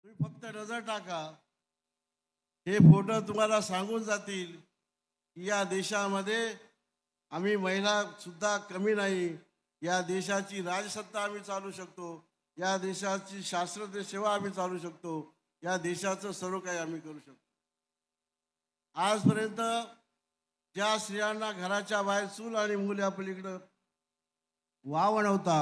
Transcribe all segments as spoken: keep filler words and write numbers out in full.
तुम्ही फक्त नजर टाका, हे फोटो तुम्हाला सांगून जातील की या देशामध्ये आम्ही महिला सुद्धा कमी नाही. या देशाची राजसत्ता आम्ही चालू शकतो, या देशाची शास्त्रीय सेवा आम्ही चालू शकतो, या देशाचं सर्व काही आम्ही करू शकतो. आजपर्यंत ज्या स्त्रियांना घराच्या बाहेर चूल आणि मूल या पलीकडं वाव नव्हता,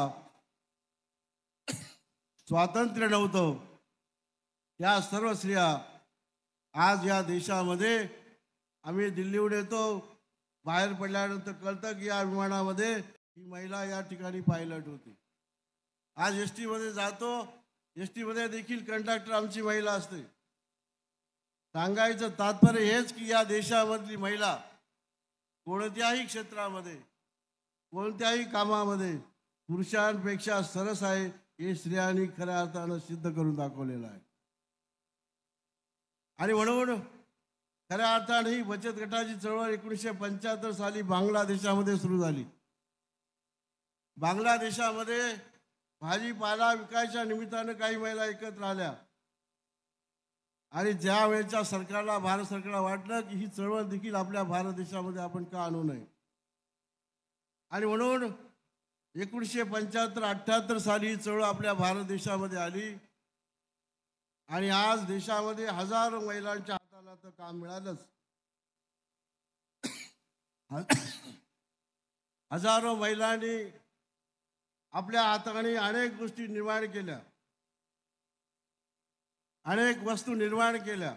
स्वातंत्र्य नव्हतं, या सर्व स्त्रिया आज या देशामध्ये आम्ही दिल्लीहून येतो, बाहेर पडल्यानंतर कळतं की या विमानामध्ये ही महिला या ठिकाणी पायलट होती. आज एस टीमध्ये जातो, एस टीमध्ये देखील कंडक्टर आमची महिला असते. सांगायचं तात्पर्य हेच की या देशामधली महिला कोणत्याही क्षेत्रामध्ये कोणत्याही कामामध्ये पुरुषांपेक्षा सरस आहे, हे स्त्रियांनी खऱ्या अर्थानं सिद्ध करून दाखवलेलं आहे. आणि म्हणून खऱ्या अर्थाने ही बचत गटाची चळवळ एकोणीसशे पंच्याहत्तर साली बांगलादेशामध्ये सुरू झाली. बांगलादेशामध्ये भाजीपाला विकायच्या निमित्तानं काही महिला एकत्र आल्या आणि ज्या वेळेच्या सरकारला, भारत सरकारला वाटलं की ही चळवळ देखील आपल्या भारत देशामध्ये आपण का आणू नये, आणि म्हणून एकोणीसशे पंच्याहत्तर अठ्ठ्याहत्तर साली ही चळवळ आपल्या भारत देशामध्ये आली. आणि आज देशामध्ये हजारो महिलांच्या हाताला तर काम मिळालंच. हजारो महिलांनी आपल्या हाताने अनेक गोष्टी निर्माण केल्या, अनेक वस्तू निर्माण केल्या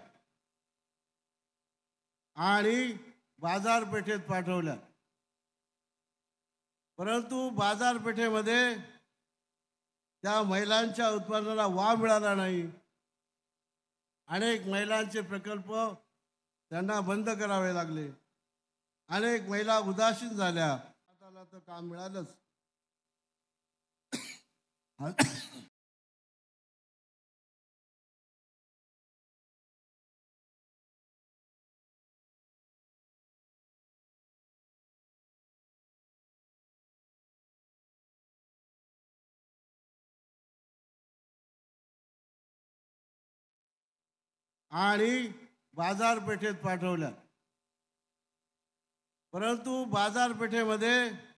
आणि बाजारपेठेत पाठवल्या. परंतु बाजारपेठेमध्ये त्या महिलांच्या उत्पादनाला वाव मिळाला नाही. अनेक महिलांचे प्रकल्प त्यांना बंद करावे लागले. अनेक महिला उदासीन झाल्या. हाताला तर काम मिळालंच. आणि बाजारपेठेत पाठवल्या. परंतु बाजारपेठेमध्ये